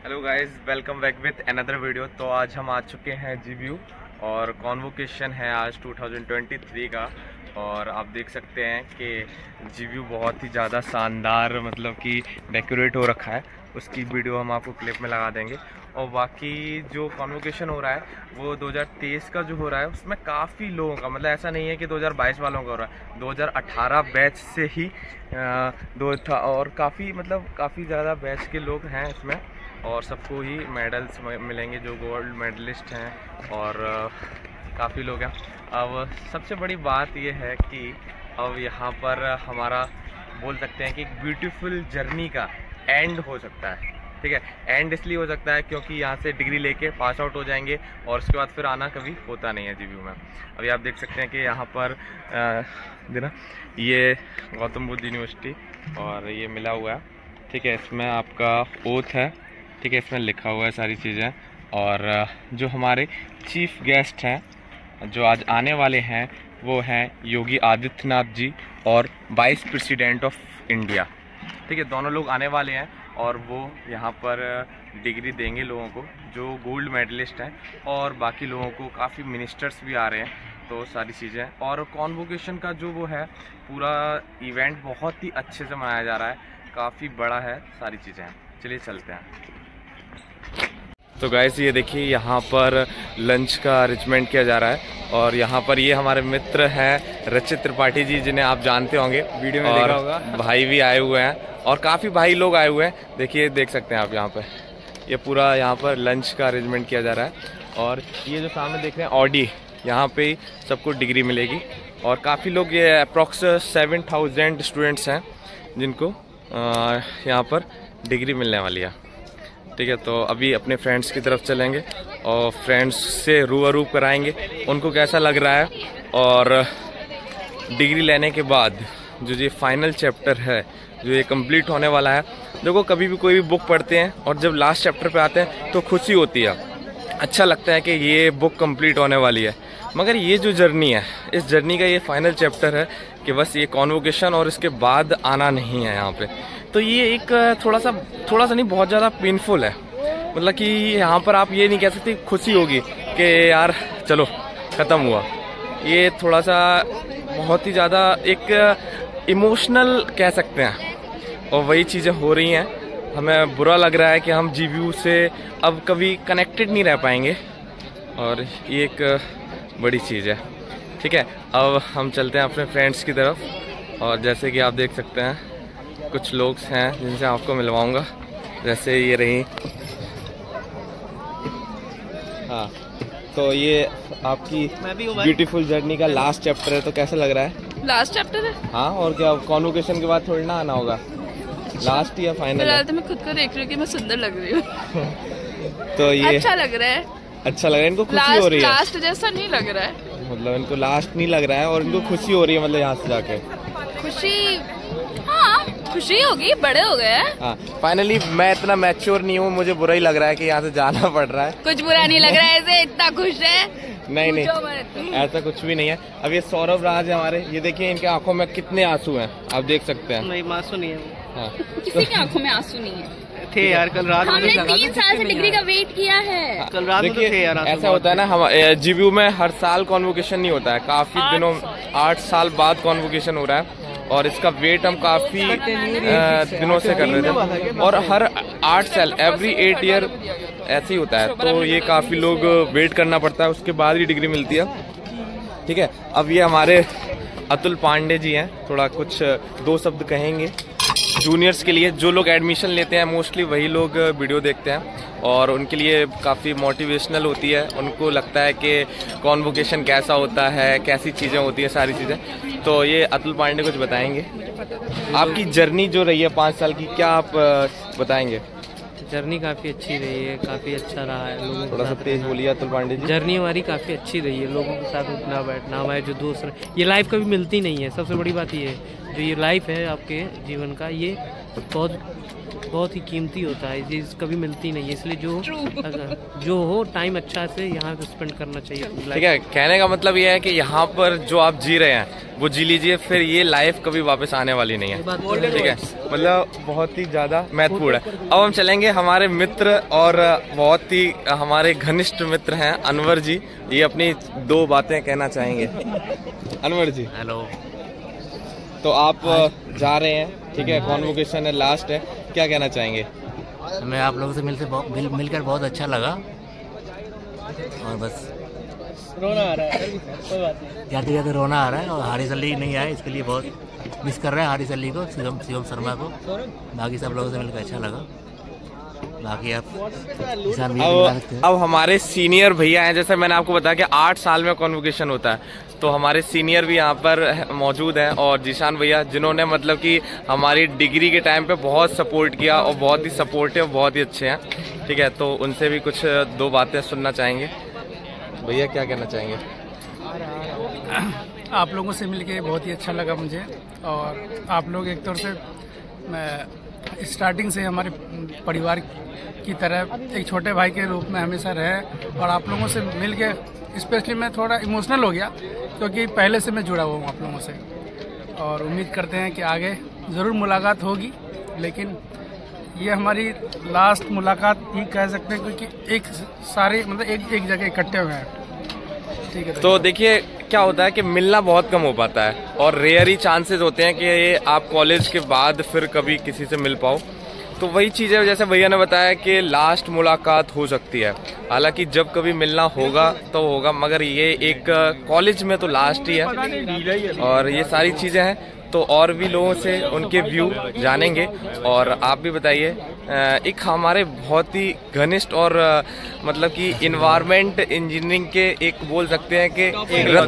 Hello guys, welcome back with another video. तो आज हम आ चुके हैं जीबीयू और कॉन्वोकेशन है आज 2023 का। और आप देख सकते हैं कि जीबीयू बहुत ही ज़्यादा शानदार मतलब कि डेकोरेट हो रखा है। उसकी वीडियो हम आपको क्लिप में लगा देंगे। और बाकी जो कॉन्वोकेशन हो रहा है वो 2023 का जो हो रहा है उसमें काफ़ी लोगों का मतलब ऐसा नहीं है कि 2022 वालों का हो रहा है, 2018 बैच से ही दो था। और काफ़ी ज़्यादा बैच के लोग हैं इसमें और सबको ही मेडल्स मिलेंगे जो गोल्ड मेडलिस्ट हैं और काफ़ी लोग हैं। अब सबसे बड़ी बात यह है कि अब यहाँ पर हमारा बोल सकते हैं कि एक ब्यूटीफुल जर्नी का एंड हो सकता है। ठीक है, एंड इसलिए हो सकता है क्योंकि यहाँ से डिग्री लेके पास आउट हो जाएंगे और उसके बाद फिर आना कभी होता नहीं है जीबीयू में। अभी आप देख सकते हैं कि यहाँ पर देना ये गौतम बुद्ध यूनिवर्सिटी और ये मिला हुआ है। ठीक है, इसमें आपका ओथ है। ठीक है, इसमें लिखा हुआ है सारी चीज़ें। और जो हमारे चीफ गेस्ट हैं जो आज आने वाले हैं वो हैं योगी आदित्यनाथ जी और वाइस प्रेसिडेंट ऑफ इंडिया। ठीक है, दोनों लोग आने वाले हैं और वो यहाँ पर डिग्री देंगे लोगों को जो गोल्ड मेडलिस्ट हैं और बाकी लोगों को काफ़ी मिनिस्टर्स भी आ रहे हैं। तो सारी चीज़ें और कॉन्वोकेशन का जो वो है पूरा इवेंट बहुत ही अच्छे से मनाया जा रहा है, काफ़ी बड़ा है, सारी चीज़ें हैं। चलिए चलते हैं। तो गाइस ये देखिए यहाँ पर लंच का अरेंजमेंट किया जा रहा है और यहाँ पर ये हमारे मित्र हैं रचित त्रिपाठी जी जिन्हें आप जानते होंगे, वीडियो में देखा होगा। भाई भी आए हुए हैं और काफ़ी भाई लोग आए हुए हैं। देखिए देख सकते हैं आप यहाँ पर ये पूरा यहाँ पर लंच का अरेंजमेंट किया जा रहा है। और ये जो सामने देख रहे हैं ऑडी, यहाँ पे सबको डिग्री मिलेगी और काफ़ी लोग ये अप्रॉक्स 7000 स्टूडेंट्स हैं जिनको यहाँ पर डिग्री मिलने वाली है। ठीक है, तो अभी अपने फ्रेंड्स की तरफ चलेंगे और फ्रेंड्स से रूबरू कराएंगे उनको कैसा लग रहा है। और डिग्री लेने के बाद जो ये फाइनल चैप्टर है जो ये कंप्लीट होने वाला है, देखो कभी भी कोई भी बुक पढ़ते हैं और जब लास्ट चैप्टर पे आते हैं तो खुशी होती है, अच्छा लगता है कि ये बुक कंप्लीट होने वाली है। मगर ये जो जर्नी है, इस जर्नी का ये फाइनल चैप्टर है कि बस ये कॉन्वोकेशन और इसके बाद आना नहीं है यहाँ पे। तो ये एक थोड़ा सा नहीं बहुत ज़्यादा पेनफुल है। मतलब कि यहाँ पर आप ये नहीं कह सकते खुशी होगी कि यार चलो ख़त्म हुआ। ये थोड़ा सा बहुत ही ज़्यादा एक इमोशनल कह सकते हैं और वही चीज़ें हो रही हैं। हमें बुरा लग रहा है कि हम जीबीयू से अब कभी कनेक्टेड नहीं रह पाएंगे और ये एक बड़ी चीज़ है। ठीक है, अब हम चलते हैं अपने फ्रेंड्स की तरफ और जैसे कि आप देख सकते हैं कुछ लोग हैं जिनसे आपको मिलवाऊंगा। जैसे ये रही, हाँ, तो ये आपकी ब्यूटीफुल जर्नी का लास्ट चैप्टर है। तो कैसा लग रहा है? लास्ट चैप्टर है, हाँ। और क्या कॉन्वोकेशन के बाद थोड़ी ना आना होगा, लास्ट या फाइनल? फिलहाल तो मैं खुद को देख रही हूँ कि मैं सुंदर लग रही हूँ। तो ये अच्छा लग रहा है, अच्छा लग रहा है। इनको खुशी हो रही है, लास्ट जैसा नहीं लग रहा है, मतलब इनको लास्ट नहीं लग रहा है और इनको खुशी हो रही है। मतलब यहाँ से जाके खुशी, हाँ खुशी होगी, बड़े हो गए हैं। हाँ, फाइनली मैं इतना मैच्योर नहीं हूँ, मुझे बुरा ही लग रहा है कि यहाँ से जाना पड़ रहा है। कुछ बुरा नहीं लग रहा है, ऐसे इतना खुश है। नहीं, ऐसा कुछ भी नहीं है। अब ये सौरभ राज है हमारे, ये देखिए इनके आंखों में कितने आंसू हैं, आप देख सकते हैं। नहीं, आंसू नहीं है। हाँ, किसी की आंखों में आंसू नहीं है। थे यार, कल रात हमने 3 साल से डिग्री का वेट किया है। कल रात में तो थे यार। ऐसा होता है ना, हम जीबीयू में हर साल कॉन्वोकेशन नहीं होता है, काफी दिनों 8 साल बाद कॉन्वोकेशन हो रहा है और इसका वेट हम काफी दिनों से कर रहे थे। और हर 8 साल एवरी 8 ईयर ऐसे ही होता है। तो ये काफी लोग वेट करना पड़ता है, उसके बाद ही डिग्री मिलती है। ठीक है, अब ये हमारे अतुल पांडे जी हैं, थोड़ा कुछ 2 शब्द कहेंगे जूनियर्स के लिए। जो लोग एडमिशन लेते हैं मोस्टली वही लोग वीडियो देखते हैं और उनके लिए काफ़ी मोटिवेशनल होती है। उनको लगता है कि कॉन्वोकेशन कैसा होता है, कैसी चीज़ें होती हैं, सारी चीज़ें। तो ये अतुल पांडे कुछ बताएंगे। आपकी जर्नी जो रही है 5 साल की, क्या आप बताएंगे? जर्नी काफी अच्छी रही है, काफी अच्छा रहा है लोगों के थोड़ा सा साथ। तेज बोलिए अतुल पांडे जी। जर्नी हमारी काफी अच्छी रही है, लोगों के साथ उठना बैठना, हमारे जो दोस्त ये लाइफ कभी मिलती नहीं है। सबसे बड़ी बात ये है, जो ये लाइफ है आपके जीवन का, ये बहुत ही कीमती होता है, ये कभी मिलती नहीं है, इसलिए जो हो टाइम अच्छा से यहाँ पे स्पेंड करना चाहिए। ठीक है, कहने का मतलब ये है कि यहाँ पर जो आप जी रहे हैं वो जी लीजिए, फिर ये लाइफ कभी वापस आने वाली नहीं है। ठीक है, मतलब बहुत ही ज़्यादा महत्वपूर्ण है। अब हम चलेंगे हमारे मित्र और बहुत ही हमारे घनिष्ठ मित्र हैं अनवर जी, ये अपनी 2 बातें कहना चाहेंगे। अनवर जी हेलो। तो आप जा रहे हैं, ठीक है, कॉन्वोकेशन है, लास्ट है, क्या कहना चाहेंगे? मैं आप लोगों से मिलकर बहुत अच्छा लगा, और बस रोना आ रहा है, कोई बात नहीं। जाते जाते रोना आ रहा है, और हारिस अली नहीं आए, इसके लिए बहुत मिस कर रहे हैं हारिस अली को, शिवम शर्मा को। बाकी सब लोगों से मिलकर अच्छा लगा। बाकी आप अब हमारे सीनियर भैया हैं, जैसे मैंने आपको बताया कि 8 साल में कॉन्वोकेशन होता है, तो हमारे सीनियर भी यहाँ पर मौजूद हैं, और जीशान भैया जिन्होंने मतलब कि हमारी डिग्री के टाइम पे बहुत सपोर्ट किया और बहुत ही सपोर्टिव, बहुत ही अच्छे हैं। ठीक है, तो उनसे भी कुछ 2 बातें सुनना चाहेंगे। भैया क्या कहना चाहेंगे? आप लोगों से मिलके बहुत ही अच्छा लगा मुझे, और आप लोग एक तौर से स्टार्टिंग से हमारे परिवार की तरह एक छोटे भाई के रूप में हमेशा रहे, और आप लोगों से मिलके स्पेशली मैं थोड़ा इमोशनल हो गया, क्योंकि पहले से मैं जुड़ा हुआ हूँ आप लोगों से, और उम्मीद करते हैं कि आगे ज़रूर मुलाकात होगी। लेकिन ये हमारी लास्ट मुलाकात ही कह सकते हैं, क्योंकि एक जगह इकट्ठे हुए हैं। ठीक है, तो देखिए क्या होता है कि मिलना बहुत कम हो पाता है, और रेयर ही चांसेस होते हैं कि आप कॉलेज के बाद फिर कभी किसी से मिल पाओ। तो वही चीज़ है, जैसे भैया ने बताया कि लास्ट मुलाकात हो सकती है, हालांकि जब कभी मिलना होगा तो होगा, मगर ये एक कॉलेज में तो लास्ट ही है। और ये सारी चीज़ें हैं, तो और भी लोगों से उनके व्यू जानेंगे। और आप भी बताइए, एक हमारे बहुत ही घनिष्ठ और मतलब कि इन्वायरमेंट इंजीनियरिंग के एक बोल सकते हैं कि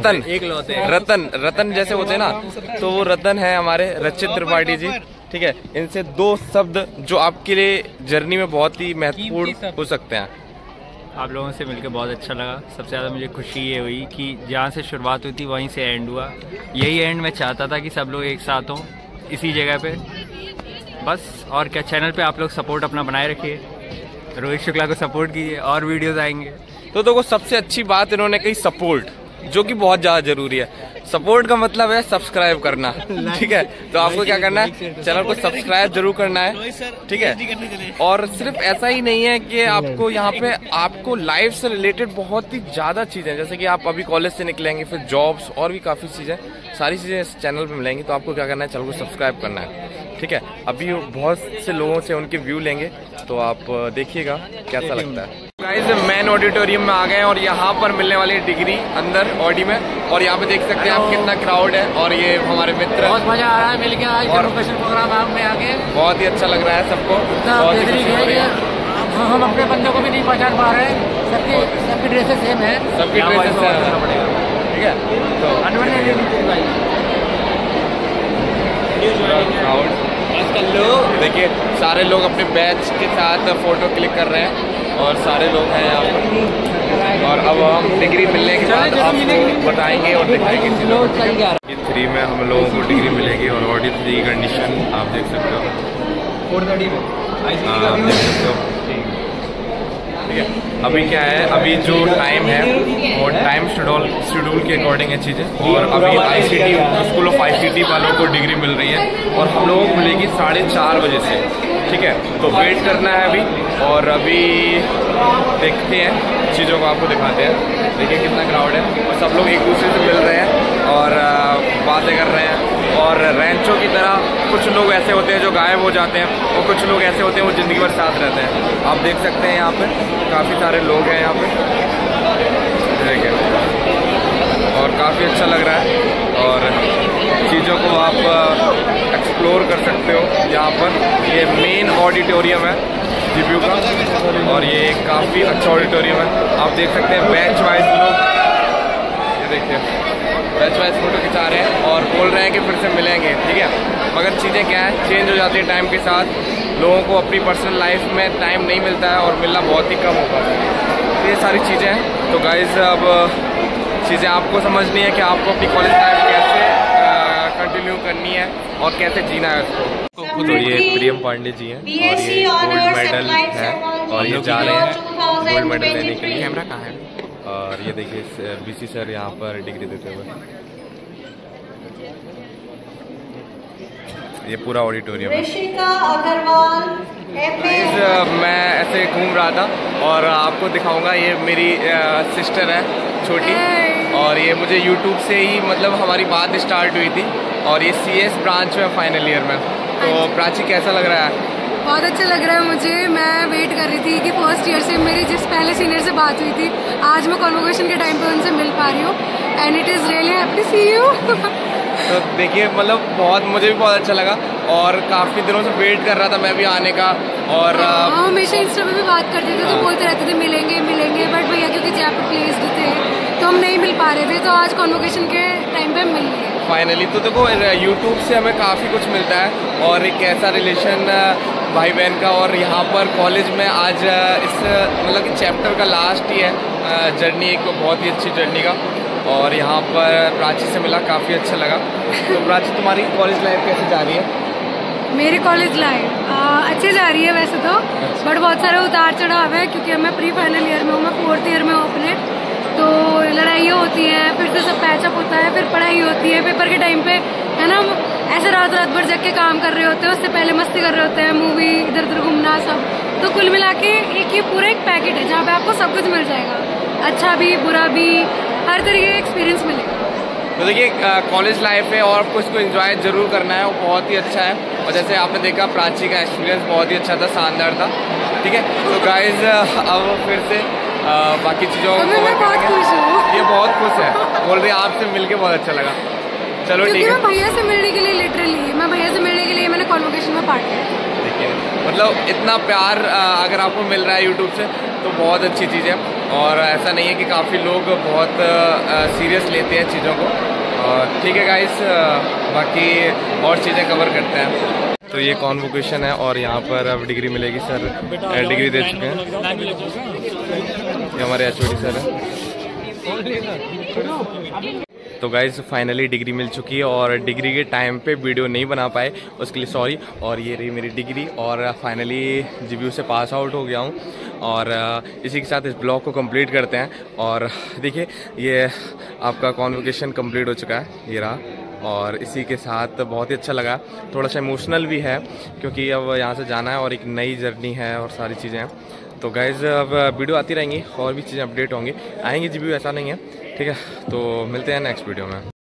रतन जैसे होते हैं ना, तो वो रतन है हमारे रचित त्रिपाठी जी। ठीक है, इनसे 2 शब्द जो आपके लिए जर्नी में बहुत ही महत्वपूर्ण हो सकते हैं। आप लोगों से मिलकर बहुत अच्छा लगा। सबसे ज़्यादा मुझे खुशी ये हुई कि जहाँ से शुरुआत हुई थी वहीं से एंड हुआ। यही एंड मैं चाहता था कि सब लोग एक साथ हों इसी जगह पे, बस। और क्या, चैनल पे आप लोग सपोर्ट अपना बनाए रखिए, रोहित शुक्ला को सपोर्ट कीजिए, और वीडियोस आएंगे। तो देखो सबसे अच्छी बात इन्होंने कही सपोर्ट, जो कि बहुत ज़्यादा जरूरी है। सपोर्ट का मतलब है सब्सक्राइब करना। ठीक है, तो आपको क्या करना है, चैनल को सब्सक्राइब जरूर करना है। ठीक है, और सिर्फ ऐसा ही नहीं है कि आपको यहाँ पे आपको लाइफ से रिलेटेड बहुत ही ज़्यादा चीज़ें, जैसे कि आप अभी कॉलेज से निकलेंगे, फिर जॉब्स और भी काफ़ी चीज़ें, सारी चीज़ें इस चैनल पे मिलेंगी। तो आपको क्या करना है, चैनल को सब्सक्राइब करना है। ठीक है, अभी बहुत से लोगों से उनके व्यू लेंगे, तो आप देखिएगा कैसा लगता है। गाइस मेन ऑडिटोरियम में आ गए हैं, और यहाँ पर मिलने वाली डिग्री अंदर ऑडी में, और यहाँ पे देख सकते हैं आप कितना क्राउड है। और ये हमारे मित्र, बहुत मजा आ रहा है मिलकर आज कॉन्वोकेशन प्रोग्राम में आके, बहुत ही अच्छा लग रहा है सबको। हम अपने बंदों को भी नहीं पहचान पा रहे हैं, सबकी ड्रेसेस सेम है, सबकी ड्रेसेस सेम है। ठीक है, तो देखिए सारे लोग अपने बैच के साथ फोटो क्लिक कर रहे हैं, और सारे लोग हैं यहाँ पर। और अब हम डिग्री मिलने के बाद आपको बताएंगे और दिखाएंगे चीज़ों। 3 में हम लोगों को डिग्री मिलेगी, और ऑडी 3 की कंडीशन आप देख सकते हो, 430 में आप देख सकते हो। ठीक है, अभी क्या है, अभी जो टाइम है वो टाइम शेड्यूल के अकॉर्डिंग है चीज़ें। और अभी ICT स्कूल ऑफ ICT वालों को डिग्री मिल रही है, और हम लोगों को मिलेगी 4:30 बजे से। ठीक है, तो वेट करना है अभी, और अभी देखते हैं चीज़ों को, आपको दिखाते हैं। देखिए कितना क्राउड है, और सब लोग एक दूसरे से मिल रहे हैं और बातें कर रहे हैं। और रैंचों की तरह कुछ लोग ऐसे होते हैं जो गायब हो जाते हैं, और कुछ लोग ऐसे होते हैं वो ज़िंदगी भर साथ रहते हैं। आप देख सकते हैं यहाँ पे काफ़ी सारे लोग हैं यहाँ पे, देखिए, और काफ़ी अच्छा लग रहा है। और चीज़ों को आप एक्सप्लोर कर सकते हो यहाँ पर। ये मेन ऑडिटोरियम है जीबीयू का, और ये काफ़ी अच्छा ऑडिटोरियम है। आप देख सकते हैं बैच वाइज लोग, ये देखिए बैच वाइज फोटो खिंचा रहे हैं, और बोल रहे हैं कि फिर से मिलेंगे। ठीक है, मगर चीज़ें क्या है, चेंज हो जाती है टाइम के साथ। लोगों को अपनी पर्सनल लाइफ में टाइम नहीं मिलता है, और मिलना बहुत ही कम हो पाता है। तो ये सारी चीज़ें हैं। तो गाइस अब चीज़ें आपको समझनी है कि आपको अपनी कॉलेज लाइफ कैसे कंटिन्यू करनी है और कैसे जीना है उसको। तो ये प्रियम पांडे जी हैं और ये गोल्ड मेडल है और ये जा रहे हैं गोल्ड मेडल लेने के लिए। कैमरा कहाँ है? और ये देखिए बीसी सर यहाँ पर डिग्री देते हुए, ये पूरा ऑडिटोरियम है। मैं ऐसे घूम रहा था और आपको दिखाऊंगा, ये मेरी सिस्टर है छोटी और ये मुझे यूट्यूब से ही मतलब हमारी बात स्टार्ट हुई थी और ये CS ब्रांच में फाइनल ईयर में। तो प्राची कैसा लग रहा है? बहुत अच्छा लग रहा है मुझे। मैं वेट कर रही थी कि फर्स्ट ईयर से मेरी जिस पहले सीनियर से बात हुई थी, आज मैं कॉन्वोकेशन के टाइम पे उनसे मिल पा रही हूँ and it is really happy to see you. तो देखिए मतलब मुझे भी बहुत अच्छा लगा और काफ़ी दिनों से वेट कर रहा था मैं भी आने का। और हमेशा इंस्टा पे भी बात करते थे तो बोलते रहते थे मिलेंगे मिलेंगे, बट भैया क्योंकि जयपुर प्लेस्ड थे तो हम नहीं मिल पा रहे थे, तो आज कॉन्वोकेशन के टाइम पे मिल गए फाइनली। तो देखो यूट्यूब से हमें काफ़ी कुछ मिलता है और एक ऐसा रिलेशन भाई बहन का, और यहाँ पर कॉलेज में आज इस मतलब कि चैप्टर का लास्ट ही है जर्नी, एक बहुत ही अच्छी जर्नी का। और यहाँ पर प्राची से मिला, काफ़ी अच्छा लगा। तो प्राची तुम्हारी कॉलेज लाइफ कैसे जा रही है? मेरी कॉलेज लाइफ अच्छी जा रही है वैसे तो, बट बहुत सारे उतार चढ़ाव है क्योंकि मैं प्री फाइनल ईयर में हूँ, मैं 4th ईयर में हूँ अपने। तो लड़ाइयाँ होती हैं, फिर से सब पैचअप होता है, फिर पढ़ाई होती है, पेपर के टाइम पे है ना ऐसे रात भर जग के काम कर रहे होते हैं, उससे पहले मस्ती कर रहे होते हैं, मूवी इधर उधर घूमना सब। तो कुल मिला के ये पूरा एक पैकेट है जहाँ पे आपको सब कुछ मिल जाएगा, अच्छा भी बुरा भी, हर तरीके का एक्सपीरियंस मिलेगा। तो देखिए कॉलेज लाइफ है और आपको इसको एंजॉय जरूर करना है, वो बहुत ही अच्छा है। और जैसे आपने देखा प्राची का एक्सपीरियंस बहुत ही अच्छा था, शानदार था। ठीक है तो गाइज अब फिर से बाकी चीज़ों को बहुत खुश हूँ, ये बहुत खुश है, बोल रही आपसे मिलके बहुत अच्छा लगा। चलो ठीक है। मैं भैया से मिलने के लिए लिटरली मैंने कॉन्वोकेशन में पार्ट लिया। देखिए मतलब इतना प्यार अगर आपको मिल रहा है यूट्यूब से तो बहुत अच्छी चीज़ है। और ऐसा नहीं है कि काफ़ी लोग बहुत सीरियस लेते हैं चीज़ों को। और ठीक है गाइस, बाकी और चीज़ें कवर करते हैं। तो ये कॉन्वोकेशन है और यहाँ पर अब डिग्री मिलेगी। सर डिग्री दे चुके हैं, ये हमारे HOD सर है। तो गाइस फाइनली डिग्री मिल चुकी है और डिग्री के टाइम पे वीडियो नहीं बना पाए उसके लिए सॉरी। और ये रही मेरी डिग्री और फाइनली GBU से पास आउट हो गया हूँ। और इसी के साथ इस ब्लॉग को कंप्लीट करते हैं। और देखिए ये आपका कॉन्वोकेशन कंप्लीट हो चुका है, ये रहा। और इसी के साथ बहुत ही अच्छा लगा, थोड़ा सा इमोशनल भी है क्योंकि अब यहाँ से जाना है और एक नई जर्नी है और सारी चीज़ें हैं। तो गाइज़ अब वीडियो आती रहेंगी और भी चीज़ें अपडेट होंगी, आएंगी GBU, ऐसा नहीं है। ठीक है तो मिलते हैं नेक्स्ट वीडियो में।